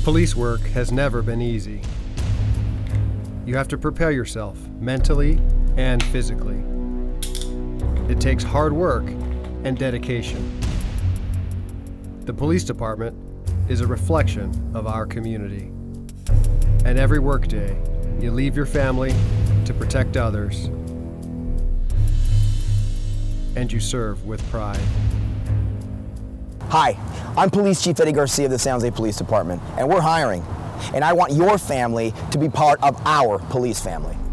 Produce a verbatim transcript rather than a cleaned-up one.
Police work has never been easy. You have to prepare yourself mentally and physically. It takes hard work and dedication. The police department is a reflection of our community. And every workday, you leave your family to protect others, and you serve with pride. Hi, I'm Police Chief Eddie Garcia of the San Jose Police Department, and we're hiring. And I want your family to be part of our police family.